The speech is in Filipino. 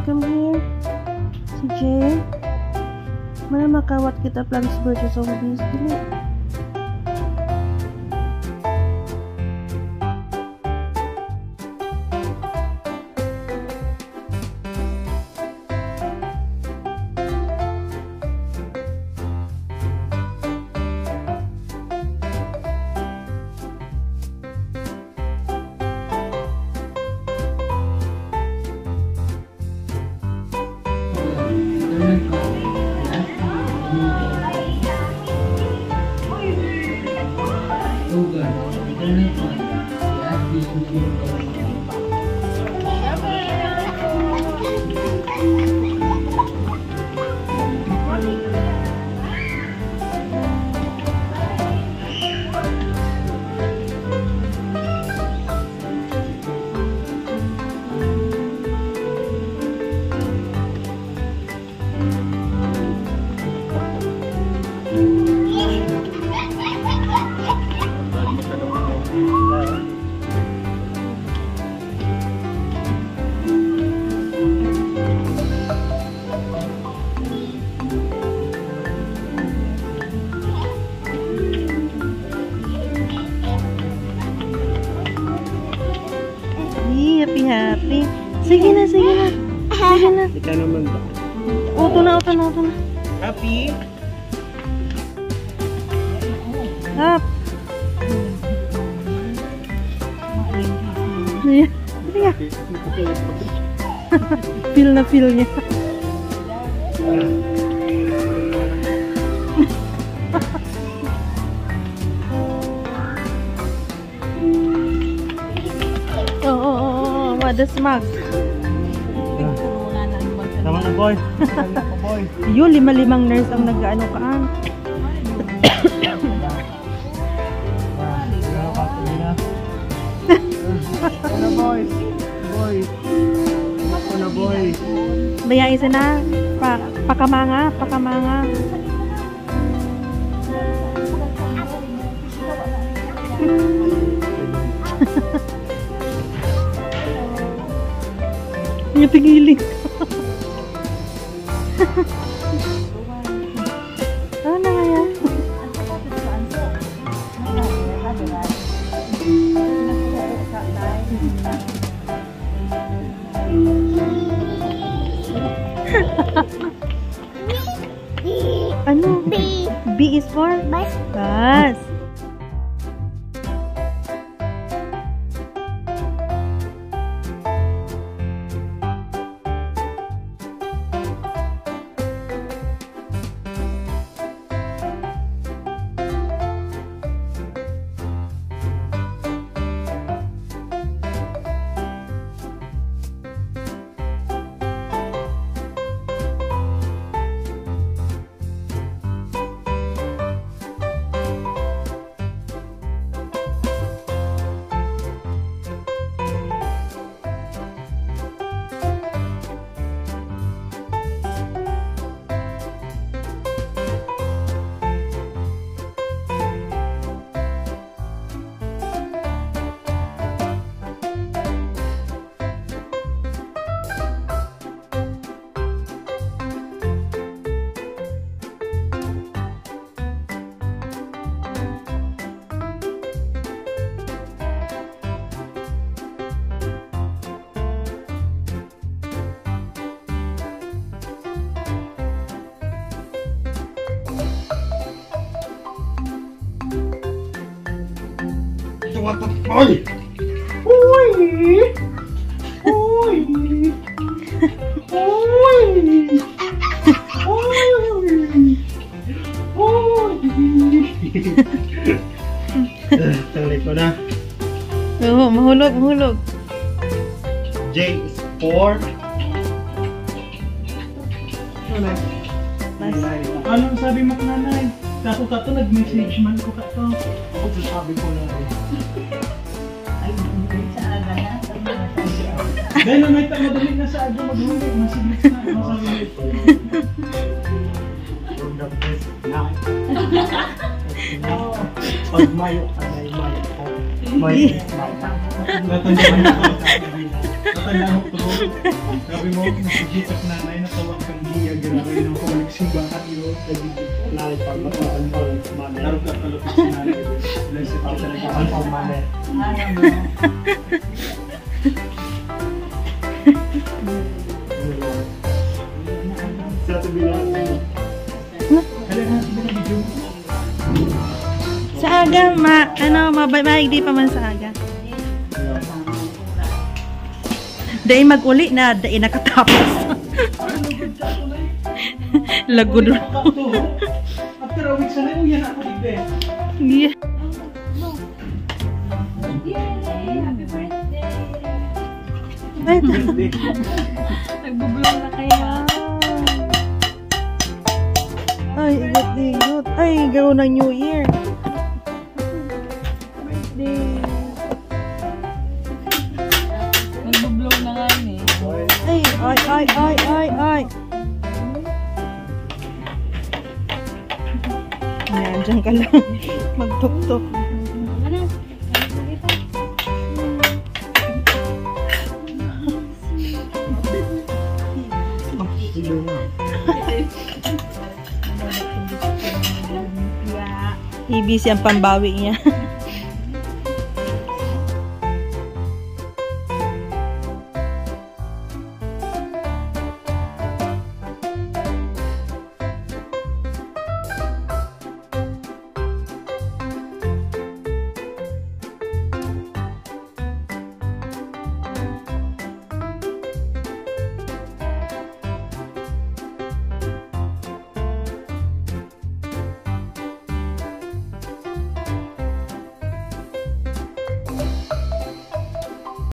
come here. Si Jay. Mana makawat kita Plants vs Zombies dili. Happy. Sige na, sige na. Sige na. Ika naman ba? Uto na. Happy? Hap. Ayan. Sige nga. Feel na feel niya. The smug. Tama na boy. Tama na boy. Yun, 5 nurse ang nag-ano kaan. Ano boy? Boy. Ano boy? Bayain isa na. Pakamanga. Niya pigiling. Ano na kaya? Ano? B is for? Bus. Oi! Oi! Oi! Tanglay ko na. Oo, mahulog. J is for nanay. Anong sabi mo nanay? Kako ka to, nag-message man ko ka to. Ako sabi ko na rin. Ay, sa aga na. Dahil na may madali na sa aga maghuli. Masigit na. Masabi pag mayo ka na mayo ko. Mayo. Natanda man ako sa Tanda mo to. Sabi mo, nasigitak nanay na tawag kang giya. Ginawin ng kumalik simbahan yun. Nanay pag makakanpal mane. Laro ka kalapit si nanay. Blessed ka talaga. Kanpal mane. Sa tabilan. Sa aga, maigdi pa man sa aga. Dahil mag-uli na, dahil nakatapos. Lagod. After a week sana, uyan ako dito eh. Yeah. Ay, Nagbo-blow na kaya. ay, igot. Ay, gawin ng New Year. Nagbo-blow na nga yun eh. Ay. Yan, dyan ka lang. Magtok-tok. Ibis ang pambawi niya.